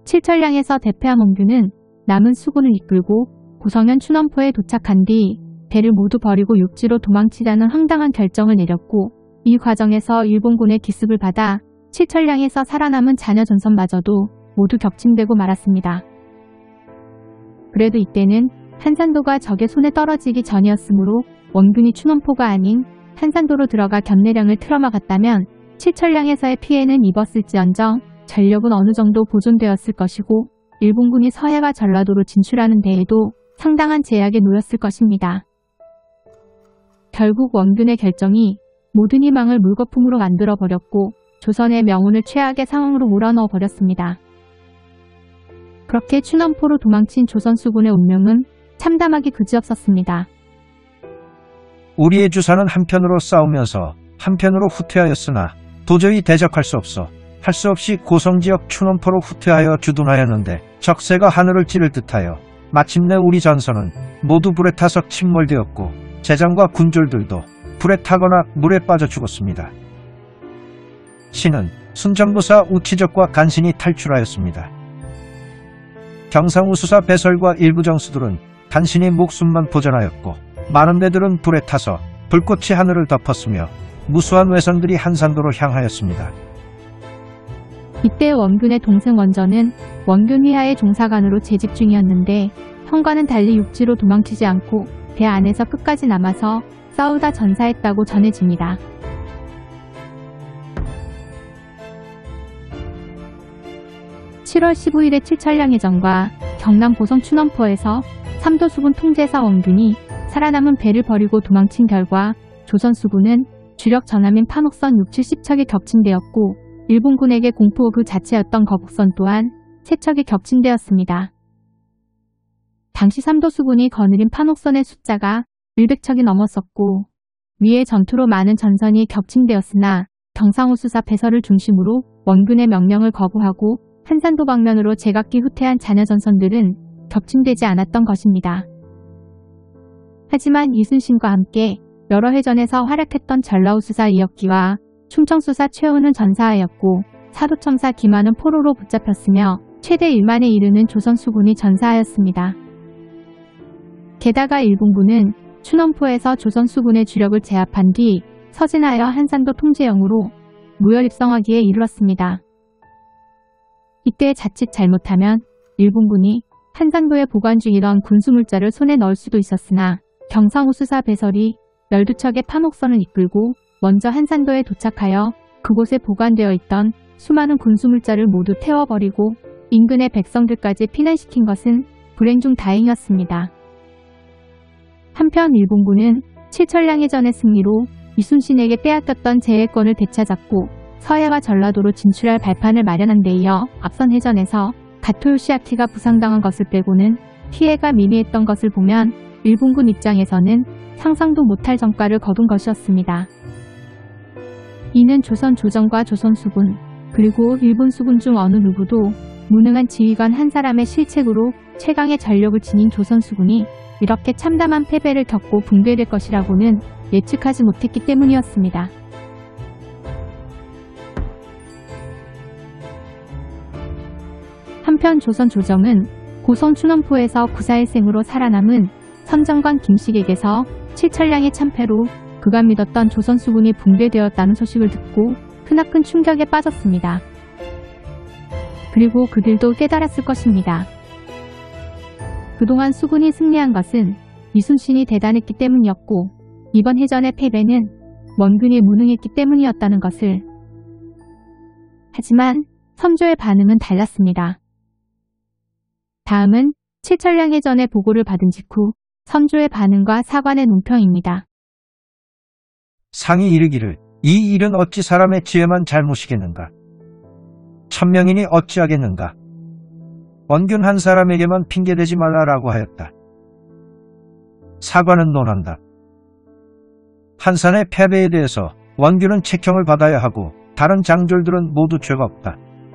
칠천량에서 대패한 원균은 남은 수군을 이끌고 고성현 춘원포에 도착한 뒤 배를 모두 버리고 육지로 도망치자는 황당한 결정을 내렸고, 이 과정에서 일본군의 기습을 받아 칠천량에서 살아남은 자녀 전선마저도 모두 격침되고 말았습니다. 그래도 이때는 한산도가 적의 손에 떨어지기 전이었으므로 원균이 춘원포가 아닌 한산도로 들어가 견내량을 틀어막았다면 칠천량에서의 피해는 입었을지언정 전력은 어느 정도 보존되었을 것이고, 일본군이 서해와 전라도로 진출하는 데에도 상당한 제약에 놓였을 것입니다. 결국 원균의 결정이 모든 희망을 물거품으로 만들어버렸고 조선의 명운을 최악의 상황으로 몰아넣어 버렸습니다. 그렇게 춘원포로 도망친 조선 수군의 운명은 참담하기 그지없었습니다. 우리의 주사는 한편으로 싸우면서 한편으로 후퇴하였으나 도저히 대적할 수 없어 할 수 없이 고성지역 춘원포로 후퇴하여 주둔하였는데 적세가 하늘을 찌를 듯하여 마침내 우리 전선은 모두 불에 타서 침몰되었고 제장과 군졸들도 불에 타거나 물에 빠져 죽었습니다. 신은 순정부사 우치적과 간신히 탈출하였습니다. 경상우수사 배설과 일부 정수들은 간신히 목숨만 보전하였고, 많은 배들은 불에 타서 불꽃이 하늘을 덮었으며 무수한 외선들이 한산도로 향하였습니다. 이때 원균의 동생 원전은 원균 위하의 종사관으로 재직 중이었는데, 형과는 달리 육지로 도망치지 않고 배 안에서 끝까지 남아서 싸우다 전사했다고 전해집니다. (7월 15일의) 칠천량해전과 경남 고성 춘원포에서 삼도 수군 통제사 원균이 살아남은 배를 버리고 도망친 결과 조선 수군은 주력 전함인 판옥선 6-70척이 격침되었고, 일본군에게 공포 그 자체였던 거북선 또한 3척이 격침되었습니다. 당시 삼도 수군이 거느린 판옥선의 숫자가 100척이 넘었었고, 위의 전투로 많은 전선이 격침되었으나 경상우수사 배설을 중심으로 원균의 명령을 거부하고 한산도 방면으로 제각기 후퇴한 잔여 전선들은 격침되지 않았던 것입니다. 하지만 이순신과 함께 여러 회전에서 활약했던 전라우수사 이혁기와 충청수사 최훈은 전사하였고, 사도첨사 김한은 포로로 붙잡혔으며 최대 1만에 이르는 조선 수군이 전사하였습니다. 게다가 일본군은 춘원포에서 조선 수군의 주력을 제압한 뒤 서진하여 한산도 통제영으로 무혈입성하기에 이르렀습니다. 이때 자칫 잘못하면 일본군이 한산도에 보관 중이던 군수물자를 손에 넣을 수도 있었으나, 경상우수사 배설이 12척의 판옥선을 이끌고 먼저 한산도에 도착하여 그곳에 보관되어 있던 수많은 군수물자를 모두 태워버리고 인근의 백성들까지 피난시킨 것은 불행 중 다행이었습니다. 한편 일본군은 칠천량해전의 승리로 이순신에게 빼앗겼던 제해권을 되찾았고, 서해와 전라도로 진출할 발판을 마련한 데 이어 앞선 해전에서 가토 요시아키가 부상당한 것을 빼고는 피해가 미미했던 것을 보면 일본군 입장에서는 상상도 못할 전과를 거둔 것이었습니다. 이는 조선 조정과 조선 수군, 그리고 일본 수군 중 어느 누구도 무능한 지휘관 한 사람의 실책으로 최강의 전력을 지닌 조선 수군이 이렇게 참담한 패배를 겪고 붕괴될 것이라고는 예측하지 못했기 때문이었습니다. 한편 조선 조정은 고성 춘원포에서 구사일생으로 살아남은 선정관 김식에게서 칠천량의 참패로 그가 믿었던 조선 수군이 붕괴되었다는 소식을 듣고 크나큰 충격에 빠졌습니다. 그리고 그들도 깨달았을 것입니다. 그동안 수군이 승리한 것은 이순신이 대단했기 때문이었고, 이번 해전의 패배는 원균이 무능했기 때문이었다는 것을. 하지만 선조의 반응은 달랐습니다. 다음은 칠천량해전의 보고를 받은 직후 선조의 반응과 사관의 논평입니다. 상이 이르기를 이 일은 어찌 사람의 지혜만 잘못이겠는가? 천명이니 어찌하겠는가? 원균 한 사람에게만 핑계대지 말라라고 하였다. 사관은 논한다. 한산의 패배에 대해서 원균은 책형을 받아야 하고 다른 장졸들은 모두 죄가 없다.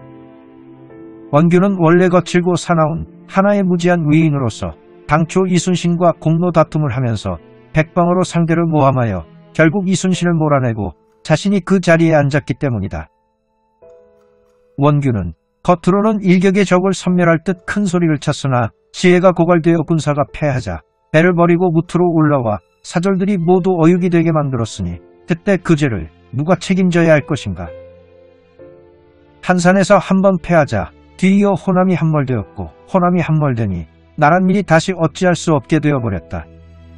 원균은 원래 거칠고 사나운 하나의 무지한 위인으로서 당초 이순신과 공로 다툼을 하면서 백방으로 상대를 모함하여 결국 이순신을 몰아내고 자신이 그 자리에 앉았기 때문이다. 원균은 겉으로는 일격의 적을 섬멸할 듯 큰 소리를 쳤으나 지혜가 고갈되어 군사가 패하자 배를 버리고 무트로 올라와 사절들이 모두 어육이 되게 만들었으니 그때 그 죄를 누가 책임져야 할 것인가. 한산에서 한 번 패하자 뒤이어 호남이 함몰되었고 호남이 함몰되니 나랏일이 다시 어찌할 수 없게 되어버렸다.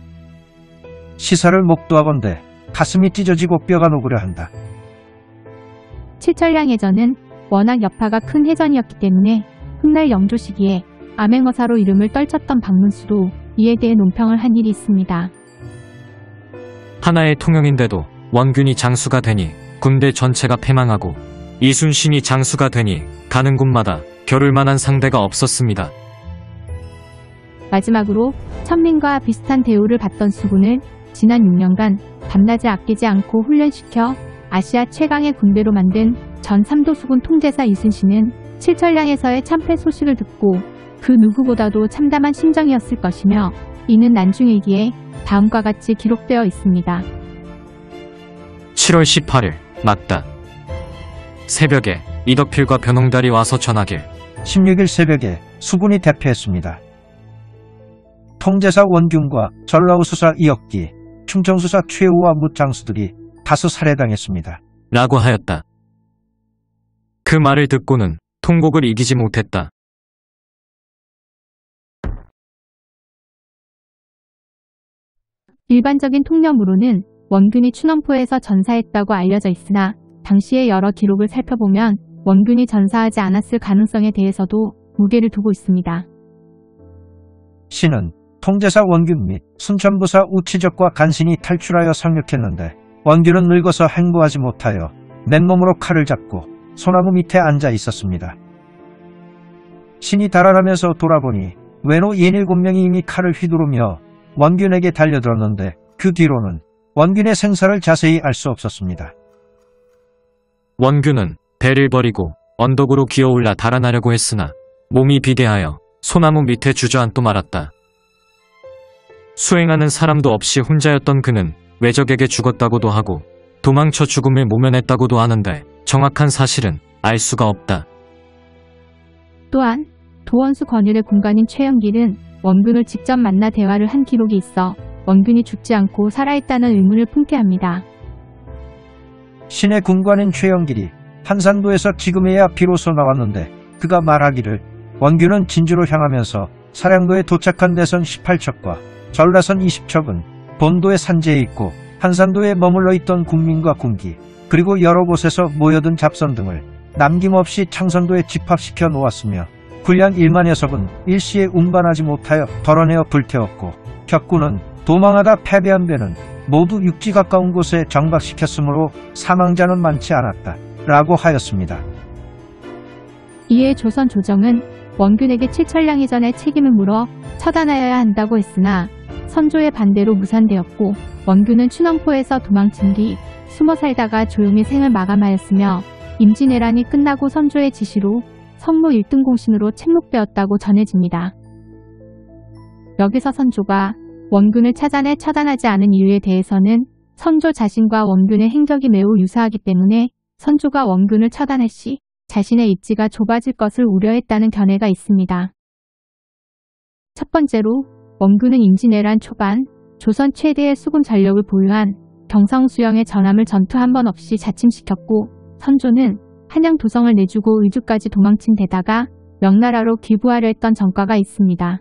시사를 목도하건대 가슴이 찢어지고 뼈가 녹으려 한다. 칠천량해전은 워낙 여파가 큰 해전이었기 때문에 훗날 영조 시기에 암행어사로 이름을 떨쳤던 박문수도 이에 대해 논평을 한 일이 있습니다. 하나의 통영인데도 원균이 장수가 되니 군대 전체가 패망하고 이순신이 장수가 되니 가는 곳마다 겨룰 만한 상대가 없었습니다. 마지막으로 천민과 비슷한 대우를 받던 수군을 지난 6년간 밤낮을 아끼지 않고 훈련시켜 아시아 최강의 군대로 만든 전 삼도수군 통제사 이순신은 칠천량에서의 참패 소식을 듣고 그 누구보다도 참담한 심정이었을 것이며 이는 난중일기에 다음과 같이 기록되어 있습니다. 7월 18일 맞다. 새벽에 이덕필과 변홍달이 와서 전하길 16일 새벽에 수군이 대패했습니다. 통제사 원균과 전라우수사 이억기, 충청수사 최우와 묻장수들이 다수 살해당했습니다. 라고 하였다. 그 말을 듣고는 통곡을 이기지 못했다. 일반적인 통념으로는 원균이 추넘포에서 전사했다고 알려져 있으나 당시의 여러 기록을 살펴보면 원균이 전사하지 않았을 가능성에 대해서도 무게를 두고 있습니다. 신은 통제사 원균 및 순천부사 우치적과 간신히 탈출하여 상륙했는데 원균은 늙어서 행보하지 못하여 맨몸으로 칼을 잡고 소나무 밑에 앉아 있었습니다. 신이 달아나면서 돌아보니 외노 67명이 이미 칼을 휘두르며 원균에게 달려들었는데 그 뒤로는 원균의 생사를 자세히 알 수 없었습니다. 원균은 배를 버리고 언덕으로 기어올라 달아나려고 했으나 몸이 비대하여 소나무 밑에 주저앉고 말았다. 수행하는 사람도 없이 혼자였던 그는 외적에게 죽었다고도 하고 도망쳐 죽음을 모면했다고도 하는데 정확한 사실은 알 수가 없다. 또한 도원수 권율의 군관인 최영길은 원균을 직접 만나 대화를 한 기록이 있어 원균이 죽지 않고 살아있다는 의문을 품게 합니다. 신의 군관인 최영길이 한산도에서 지금에야 비로소 나왔는데 그가 말하기를 원균은 진주로 향하면서 사량도에 도착한 대선 18척과 전라선 20척은 본도의 산지에 있고 한산도에 머물러 있던 군민과 군기 그리고 여러 곳에서 모여든 잡선 등을 남김없이 창선도에 집합시켜 놓았으며 군량 1만여 석은 일시에 운반하지 못하여 덜어내어 불태웠고 격군은 도망하다 패배한 배는 모두 육지 가까운 곳에 정박시켰으므로 사망자는 많지 않았다 라고 하였습니다. 이에 조선 조정은 원균에게 칠천량해전의 책임을 물어 처단하여야 한다고 했으나 선조의 반대로 무산되었고 원균은 추넘포에서 도망친 뒤 숨어 살다가 조용히 생을 마감하였으며 임진왜란이 끝나고 선조의 지시로 성무 1등 공신으로 책록되었다고 전해집니다. 여기서 선조가 원균을 찾아내 처단하지 않은 이유에 대해서는 선조 자신과 원균의 행적이 매우 유사하기 때문에 선조가 원균을 처단할 시 자신의 입지가 좁아질 것을 우려했다는 견해가 있습니다. 첫 번째로 원균은 임진왜란 초반 조선 최대의 수군 전력을 보유한 경성수영의 전함을 전투 한 번 없이 자침시켰고 선조는 한양 도성을 내주고 의주까지 도망친 데다가 명나라로 기부하려 했던 전과가 있습니다.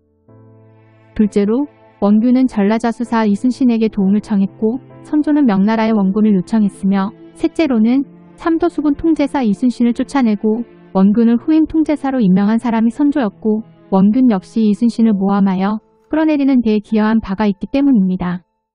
둘째로 원균은 전라자수사 이순신에게 도움을 청했고 선조는 명나라의 원군을 요청했으며 셋째로는 삼도수군 통제사 이순신을 쫓아내고 원균을 후임 통제사로 임명한 사람이 선조였고 원균 역시 이순신을 모함하여 끌어내리는 데에 기여한 바가 있기 때문입니다.